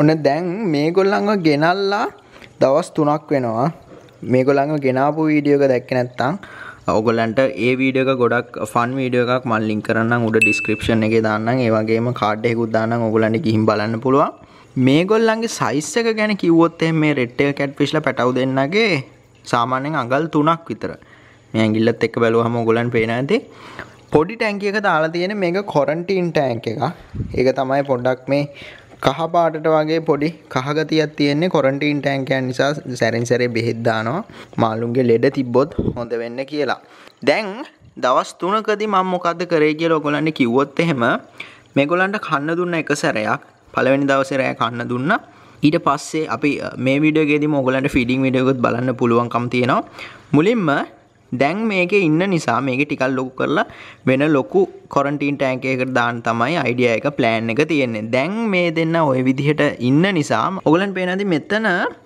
ඔන්න දැන් මේගොල්ලන්ව ගෙනල්ලා දවස් 3ක් වෙනවා. මේගොල්ලන්ව ගෙනාපු වීඩියෝ එක දැක්කේ නැත්නම් ඔයගොල්ලන්ට ඒ වීඩියෝ එක ගොඩක් ෆන් වීඩියෝ එකක් මම ලින්ක් කරන්නම් උඩ ඩිස්ක්‍රිප්ෂන් එකේ දාන්නම්. ඒ වගේම කාඩ් එකකුත් දාන්නම් ඔයගොල්ලන්ට ගිහින් බලන්න පුළුවන්. මේගොල්ලන්ගේ සයිස් එක ගැන කිව්වොත් එහෙනම් මේ රෙඩ් ටේල් කැට්ෆිෂ්ලා පැටව දෙන්නගේ සාමාන්‍යයෙන් අඟල් 3ක් විතර. මේ ඇඟිල්ලත් එක්ක බැලුවම ඔයගොල්ලන්ට පේනවා ඇති. පොඩි ටැංකිය එක දාලා තියෙන මේක ක්වොරන්ටයින් ටැංක් එකක්. ඒක තමයි පොඩ්ඩක් මේ කහ පාටට වගේ පොඩි කහ ගතියක් තියෙන්නේ ක්වොරන්ටයින් ටැංක් එක නිසා සැරින් සැරේ බෙහෙත් දානවා. මාළුන්ගේ ලෙඩ තිබ්බොත් හොඳ වෙන්න කියලා. දැන් දවස් 3කදී මම මොකද්ද කරේ කියලා ඔයගොල්ලන්ට කිව්වොත් එහෙම මේගොල්ලන්ට කන්න දුන්න එක සැරයක්. පළවෙනි දවසේ රෑ කන්න දුන්නා. ඊට පස්සේ අපි මේ වීඩියෝ එකේදීම ඔයගොල්ලන්ට ෆීඩින් වීඩියෝ එකත් බලන්න පුළුවන්කම තියෙනවා. මුලින්ම දැන් මේකේ ඉන්න නිසා මේකේ ටිකක් ලොකු කරලා වෙන ලොකු ක්වොරන්ටයින් ටැංක් එකකට දාන්න තමයි අයිඩියා එක ප්ලෑන් එක තියෙන්නේ. දැන් මේ දෙන්න ওই විදිහට ඉන්න නිසා ඔයගොල්ලන්ට පේනවාද මෙතන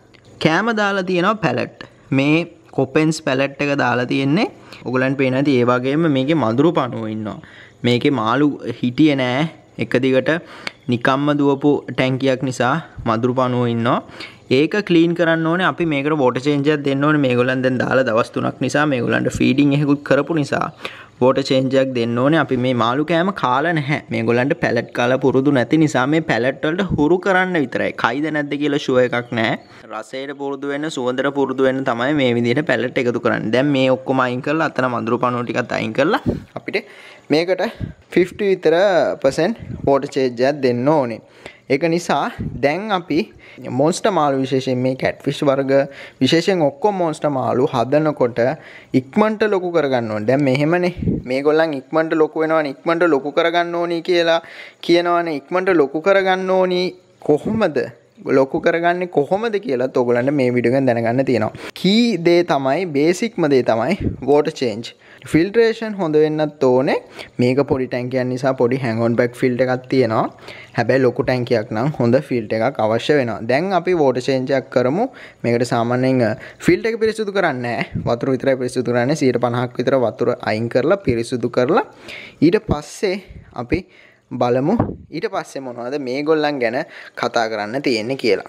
කෑම දාලා තියෙනවා පැලට්. මේ කොපෙන්ස් පැලට් එක දාලා තියෙන්නේ. ඔයගොල්ලන්ට පේනවාද ඒ වගේම මේකේ මදුරු පණුව ඉන්නවා. මේකේ මාළු හිටියේ නෑ. එක දිගට නිකම්ම දුවපු ටැංකියක් නිසා මදුරු පණුව ඉන්නවා. ඒක ක්ලීන් කරන්න ඕනේ. අපි මේකට වෝටර් චේන්ජ් එකක් දෙන්න ඕනේ. මේගොල්ලන් දැන් දාලා දවස් 3ක් නිසා මේගොල්ලන්ට ෆීඩින් එකකුත් කරපු නිසා වෝටර් චේන්ජ් එකක් දෙන්න ඕනේ. අපි මේ මාළු කෑම කාලා නැහැ. මේගොල්ලන්ට පැලට් කාලා පුරුදු නැති නිසා මේ පැලට් වලට හුරු කරන්න විතරයි. කයිද නැද්ද කියලා ෂුවර් එකක් නැහැ. රසයට පුරුදු වෙන්න, සුවඳට පුරුදු වෙන්න තමයි මේ විදිහට පැලට් එකතු කරන්නේ. දැන් මේ ඔක්කොම අයින් කරලා අතන මදුරු පණුව ටිකත් අයින් කරලා අපිට මේකට 50 විතර% වෝටර් චේන්ජ් එකක් දෙන්න ඕනේ. ඒක නිසා දැන් අපි මොන්ස්ටර් මාළු විශේෂයෙන් මේ කැට්ෆිෂ් වර්ග විශේෂයෙන් ඔක්කොම මොන්ස්ටර් මාළු හදනකොට ඉක්මනට ලොකු කරගන්න ඕනේ. දැන් මෙහෙමනේ මේගොල්ලන් ඉක්මනට ලොකු වෙනවනේ ඉක්මනට ලොකු කරගන්න ඕනි කියලා කියනවනේ. ඉක්මනට ලොකු කරගන්න ඕනි කොහොමද? ලොකු කරගන්නේ කොහොමද කියලාත් ඔයගොල්ලන්ට මේ වීඩියෝ එකෙන් දැනගන්න තියෙනවා. කී දේ තමයි බේසික්ම දේ තමයි වෝටර් චේන්ජ්. ෆිල්ටරේෂන් හොඳ වෙන්නත් ඕනේ. මේක පොඩි ටැංකියක් නිසා පොඩි හැන්ග් ඔන් බෑක් ෆිල්ටර් එකක් තියෙනවා. හැබැයි ලොකු ටැංකියක් නම් හොඳ ෆිල්ටර් එකක් අවශ්‍ය වෙනවා. දැන් අපි වෝටර් චේන්ජ් එකක් කරමු. මේකට සාමාන්‍යයෙන් ෆිල්ටර් එක පිරිසිදු කරන්නේ නැහැ. වතුර විතරයි පිරිසිදු කරන්නේ. 50% විතර වතුර අයින් කරලා පිරිසිදු කරලා ඊට පස්සේ අපි බලමු ඊට පස්සේ මොනවද මේගොල්ලන් ගැන කතා කරන්න තියෙන්නේ කියලා.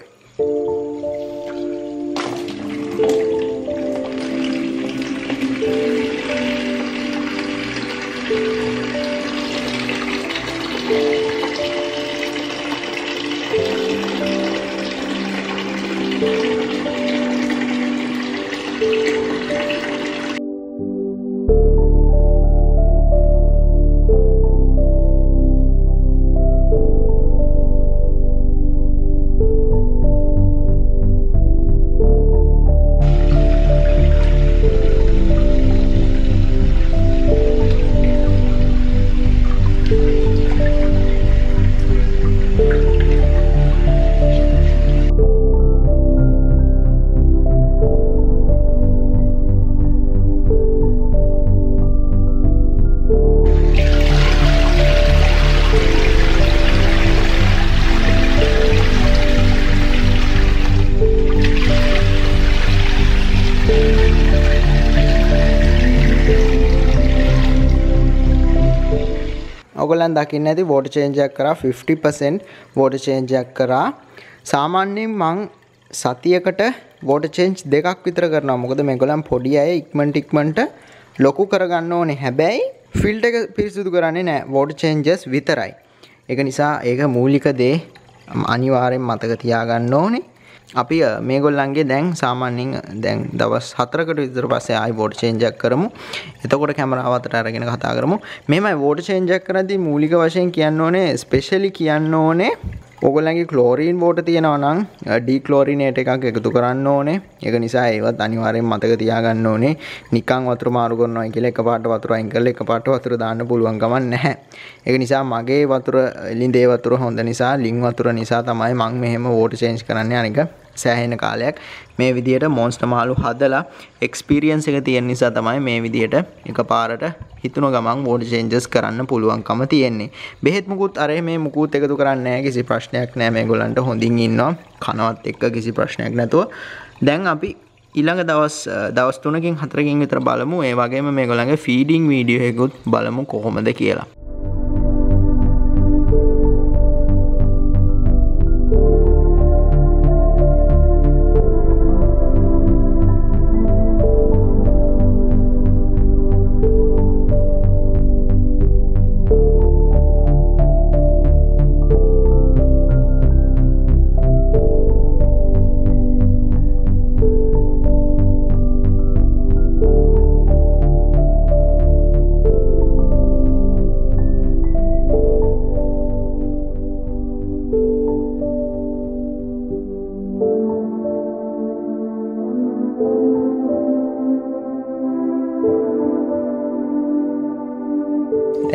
ඔයගොල්ලන් දකින්න ඇති වෝටර් චේන්ජ් එකක් කරා 50% වෝටර් චේන්ජ් එකක් කරා. සාමාන්‍යයෙන් මං සතියකට වෝටර් චේන්ජ් දෙකක් විතර කරනවා. මොකද මේගොල්ලන් පොඩි අය ඉක්මනට ලොකු කරගන්න ඕනේ. හැබැයි ෆිල්ටර් එක පිරිසිදු කරන්නේ නැහැ. වෝටර් චේන්ජස් විතරයි. ඒක නිසා ඒක මූලික දේ අනිවාර්යෙන් මතක තියාගන්න ඕනේ. අපි මේගොල්ලන්ගේ දැන් සාමාන්‍යයෙන් දැන් දවස් 4කට විතර පස්සේ ආයි වෝටර් චේන්ජ් එකක් කරමු. එතකොට කැමරාව අතට අරගෙන කතා කරමු. මෙහෙමයි වෝටර් චේන්ජ් එකක් කරද්දී මූලික වශයෙන් කියන්න ඕනේ ස්පෙෂලි කියන්න ඕනේ ඔයගොල්ලන්ගේ ක්ලෝරින් වෝටර් තියෙනවා නම් ඩික්ලෝරිනේට් එකක් එකතු කරන්න ඕනේ. ඒක නිසා ඒවත් අනිවාර්යෙන් මතක තියාගන්න ඕනේ. නිකන් වතුර මාරු කරනවා කියලා එකපාරට වතුර අයින් කරලා එකපාරට වතුර දාන්න පුළුවන් ගමන් නැහැ. ඒක නිසා මගේ වතුර ලිඳේ වතුර හොඳ නිසා ලින් වතුර නිසා තමයි මම මෙහෙම වෝටර් චේන්ජ් කරන්නේ. අනික සෑහෙන කාලයක් මේ විදියට මොන්ස්ටර් මාළු හදලා එක්ස්පීරියන්ස් එක තියෙන නිසා තමයි මේ විදියට එකපාරට හිතුන ගමන් වෝටර් චේන්ජස් කරන්න පුළුවන්කම තියෙන්නේ. බෙහෙත් මුකුත් අර මේ මුකුත් එකතු කරන්නේ නැහැ. කිසි ප්‍රශ්නයක් නැහැ. මේගොල්ලන්ට හොඳින් ඉන්නවා. කනවත් එක්ක කිසි ප්‍රශ්නයක් නැතුව. දැන් අපි ඊළඟ දවස් 3කින් 4කින් විතර බලමු. ඒ වගේම මේගොල්ලන්ගේ ෆීඩින් වීඩියෝ එකකුත් බලමු කොහොමද කියලා.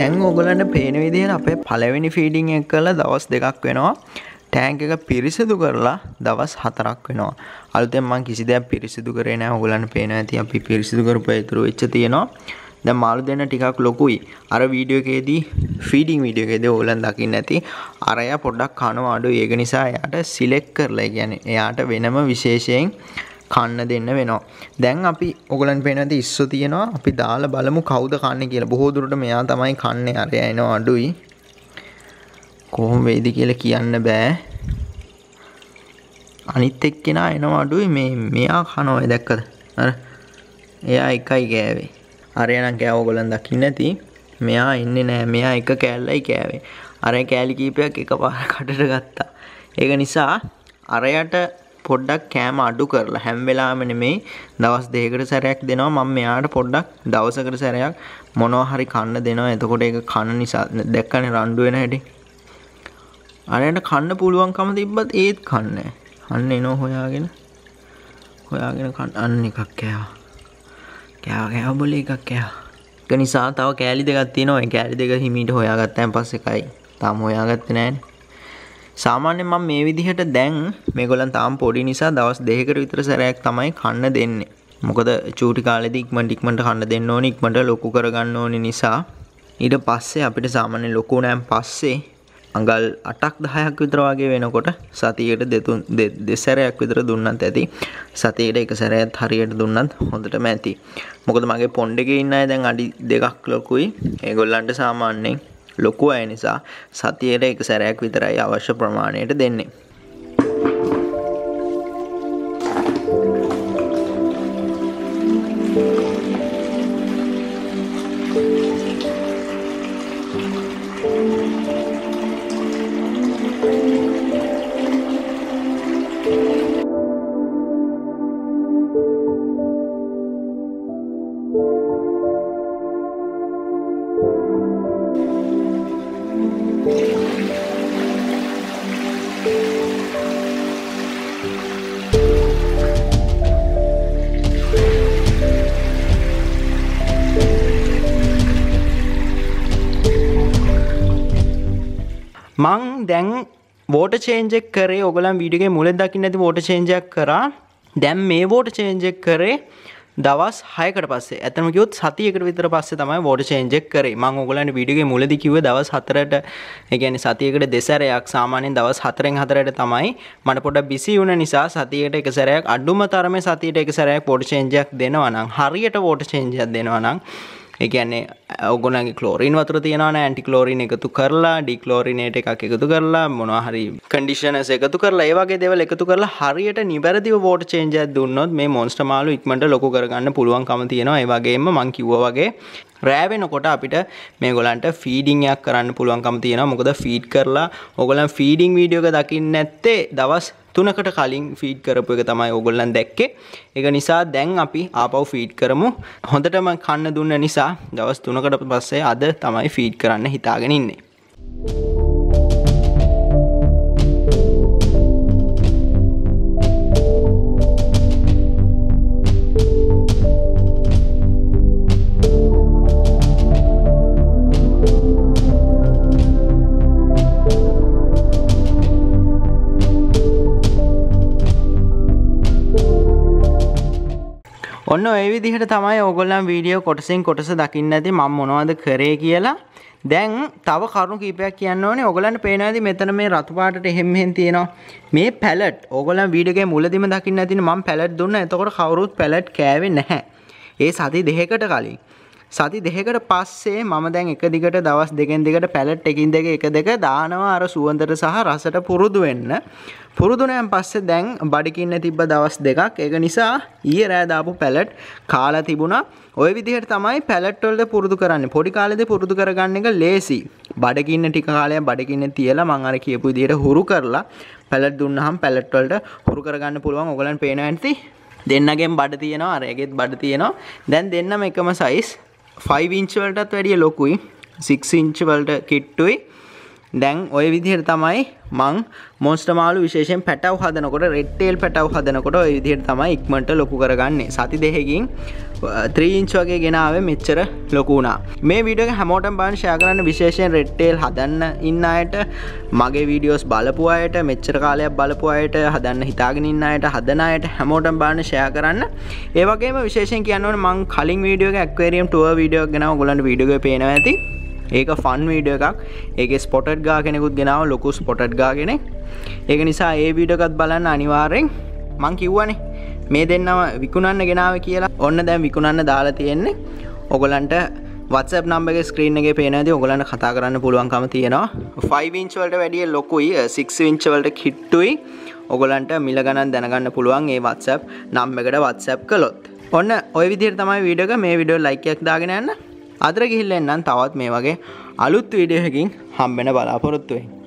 දැන් ඔයගොල්ලන්ට පේන විදිහට අපේ පළවෙනි ෆීඩින් එක කළා දවස් 2ක් වෙනවා. ටැංක් එක පිරිසිදු කරලා දවස් 4ක් වෙනවා. අලුතෙන් මම කිසි දෙයක් පිරිසිදු කරේ නැහැ. ඔයගොල්ලන්ට පේනවා ඇති අපි පිරිසිදු කරපුවා ඉතුරු වෙච්ච තියෙනවා. දැන් මාළු දෙන්න ටිකක් ලොකුයි. අර වීඩියෝ එකේදී ෆීඩින් වීඩියෝ එකේදී ඔයගොල්ලන් දකින්න ඇති අරයා පොඩ්ඩක් කනවා අඩුයි. ඒක නිසා එයාට සිලෙක්ට් කරලා කියන්නේ එයාට වෙනම විශේෂයෙන් කන්න දෙන්න වෙනවා. දැන් අපි ඔයගොල්ලන් පේන ඇති ඉස්සෝ තියෙනවා. අපි දාලා බලමු කවුද කන්නේ කියලා. බොහෝ දුරට මෙයා තමයි කන්නේ. අරයා එනවා අඩුයි. කොහොම වෙයිද කියලා කියන්න බෑ. අනිත් එක්කෙනා එනවා අඩුයි. මෙයා කනවා දැක්කද? අර එයා එකයි ගෑවේ. අරයා නම් කෑව ඔයගොල්ලන් දකින්න ඇති. මෙයා ඉන්නේ නෑ. මෙයා එක කෑල්ලයි කෑවේ. අරයා කෑලි කීපයක් එකපාර කඩට ගත්තා. ඒක නිසා අරයට පොඩ්ඩක් කෑම අඩු කරලා හැම වෙලාවෙම නෙමෙයි දවස් දෙකකට සැරයක් දෙනවා. මම මෙයාට පොඩ්ඩක් දවසකට සැරයක් මොනවා හරි කන්න දෙනවා. එතකොට ඒක කන නිසා දැක්කනේ රණ්ඩු වෙන හැටි. අරයට කන්න පුළුවන්කම තිබ්බත් ඒත් කන්නේ නැහැ. අන්න එනෝ හොයාගෙන කන්න අන්න එකක් කෑවා. කෑවා බොලේ එකක් කෑවා. ඒක නිසා තව කෑලි දෙකක් තියෙනවා. ඒ කෑලි දෙක හිමීට හොයාගත්තාන් පස්සේ එකයි. තාම හොයාගත්තේ නැහැනේ. සාමාන්‍යයෙන් මම මේ විදිහට දැන් මේගොල්ලන් තාම පොඩි නිසා දවස් 2කට විතර සැරයක් තමයි කන්න දෙන්නේ. මොකද චූටි කාලේදී ඉක්මනට කන්න දෙන්න ඕනේ. ඉක්මනට ලොකු කරගන්න ඕනේ නිසා ඊට පස්සේ අපිට සාමාන්‍ය ලොකු වුණාන් පස්සේ අඟල් 8ක් 10ක් විතර වගේ වෙනකොට සතියේට දෙසරයක් විතර දුන්නත් ඇති. සතියේට එක සැරයක් හරියට දුන්නත් හොඳටම ඇති. මොකද මගේ පොන්ඩ් එකේ ඉන්න අය දැන් අඩි 2ක් ලොකුයි. ඒගොල්ලන්ට සාමාන්‍යයෙන් ලොකු අය නිසා සතියේට එක සැරයක් විතරයි අවශ්‍ය ප්‍රමාණයට දෙන්නේ. මං දැන් වෝටර් චේන්ජ් එක කරේ. ඔයගොල්ලන් වීඩියෝ එකේ මුලදී දකින්න ඇති වෝටර් චේන්ජ් එකක් කරා. දැන් මේ වෝටර් චේන්ජ් එක කරේ දවස් 6කට පස්සේ. ඇත්තම කිව්වොත් සතියකට විතර පස්සේ තමයි වෝටර් චේන්ජ් එක කරේ. මම ඔයගොල්ලන්ට වීඩියෝ එකේ මුලදී කිව්වේ දවස් 4ට, ඒ කියන්නේ සතියකට දෙසරයක් සාමාන්‍යයෙන් දවස් 4න් 4ට තමයි. මට පොඩ්ඩක් බිසි වුණ නිසා සතියකට එක සැරයක් අඩුම තරමේ සතියට එක සැරයක් වෝටර් චේන්ජ් එකක් දෙනවා නම්, හරියට වෝටර් චේන්ජ් එකක් දෙනවා නම්, ඒ කියන්නේ ඔයගොල්ලන්ගේ ක්ලෝරින් වතුර තියනවා නේ ඇන්ටි ක්ලෝරින් එකතු කරලා ඩික්ලෝරිනේට් එකක් එකතු කරලා මොනවා හරි කන්ඩිෂනර්ස් එකතු කරලා ඒ වගේ දේවල් එකතු කරලා හරියට නිවැරදිව වෝටර් චේන්ජ් එකක් දුන්නොත් මේ මොන්ස්ටර් මාළු ඉක්මනට ලොකු කරගන්න පුළුවන්කම තියෙනවා. ඒ වගේම මම කිව්වා වගේ රෑ වෙනකොට අපිට මේගොල්ලන්ට ෆීඩින් එකක් කරන්න පුළුවන්කම තියෙනවා. මොකද ෆීඩ් කරලා ඔයගොල්ලන් ෆීඩින් වීඩියෝ එක දකින්නේ නැත්තේ දවස් 3කට කලින් ෆීඩ් කරපු එක තමයි ඔයගොල්ලන් දැක්කේ. ඒක නිසා දැන් අපි ආපහු ෆීඩ් කරමු. හොඳටම කන්න දුන්න නිසා දවස් 3කට පස්සේ අද තමයි ෆීඩ් කරන්න හිතාගෙන ඉන්නේ. ඔන්න ඔය විදිහට තමයි ඕගොල්ලන් වීඩියෝ කොටසින් කොටස දකින්න ඇති මම මොනවද කරේ කියලා. දැන් තව කරුණු කීපයක් කියන්න ඕනේ. ඕගොල්ලන්ට පේනවා ඇති මෙතන මේ රතු පාටට එහෙම මෙහෙන් තියෙනවා. මේ පැලට් ඕගොල්ලන් වීඩියෝ එකේ මුලදීම දකින්න ඇතිනේ මම පැලට් දුන්නා. එතකොට කවුරුත් පැලට් කෑවේ නැහැ. ඒ සති දෙකකට කලින්. සති දෙකකට පස්සේ මම දැන් එක දිගට දවස් දෙකෙන් දිගට පැලට් එකින් දෙක දානවා අර සුවඳට සහ රසට පුරුදු වෙන්න. පුරුදුනයන් පස්සේ දැන් බඩගින්න තිබ්බ දවස් දෙකක්. ඒක නිසා ඊයේ රෑ දාපු පැලට් කාලා තිබුණා. ওই විදිහට තමයි පැලට් වලට පුරුදු කරන්නේ. පොඩි කාලේදී පුරුදු කරගන්න එක ලේසි. බඩගින්න ටික කාලයක් බඩගින්න තියලා මම අර කියපු විදිහට හුරු කරලා පැලට් දුන්නාම පැලට් වලට හුරු කරගන්න පුළුවන්. ඔයගලන් පේනවා ඇති දෙන්නගෙන් බඩ තියෙනවා, අරගෙත් බඩ තියෙනවා. දැන් දෙන්නම එකම සයිස් 5 ඉන්ච් වලටත් වැඩිය ලොකුයි. 6 ඉන්ච් වලට කිට්ටුයි. දැන් ওই විදිහට තමයි මං මොන්ස්ටර් මාළු විශේෂයෙන් පැටව හදනකොට රෙඩ් ටේල් පැටව හදනකොට ওই විදිහට තමයි ඉක්මනට ලොකු කරගන්නේ. සති දෙකකින් 3 ඉන්ච් වගේ ගෙනාවේ මෙච්චර ලොකු වුණා. මේ වීඩියෝ එක හැමෝටම බලන්න ෂෙයා කරන්න විශේෂයෙන් රෙඩ් ටේල් හදන්න ඉන්න අයට, මගේ වීඩියෝස් බලපු අයට, මෙච්චර කාලයක් බලපු අයට, හදන්න හිතාගෙන ඉන්න අයට, හදන අයට හැමෝටම බලන්න ෂෙයා කරන්න. ඒ වගේම විශේෂයෙන් කියන්න ඕනේ මං කලින් වීඩියෝ එක ඇක්වේරියම් ටුවර් වීඩියෝ එකක් ගෙනාවා. ඔයගොල්ලන්ට වීඩියෝ එක පේනවා ඇති. ඒක ෆන් වීඩියෝ එකක්. ඒකේ ස්පොටඩ් ගා කෙනෙකුත් ගෙනාවා, ලොකු ස්පොටඩ් ගා කෙනෙක්. ඒක නිසා ඒ වීඩියෝ එකත් බලන්න අනිවාර්යෙන්. මං කිව්වනේ මේ දෙන්නම විකුණන්න ගෙනාවේ කියලා. ඔන්න දැන් විකුණන්න දාලා තියෙන්නේ. ඔයගොල්ලන්ට WhatsApp number එකේ screen එකේ පේන ඇති. ඔයගොල්ලන්ට කතා කරන්න පුළුවන්කම තියෙනවා. 5 inch වලට වැඩිය ලොකුයි, 6 inch වලට කිට්ටුයි. ඔයගොල්ලන්ට මිල ගණන් දැනගන්න පුළුවන් මේ WhatsApp number එකට WhatsApp කළොත්. ඔන්න ওই විදිහට තමයි වීඩියෝ එක. මේ වීඩියෝ like එකක් දාගෙන යන්න. අදට ගිහිල්ලා එන්නම් තවත් මේ වගේ අලුත් වීඩියෝ එකකින් හම්බෙන්න බලාපොරොත්තු වෙන්න.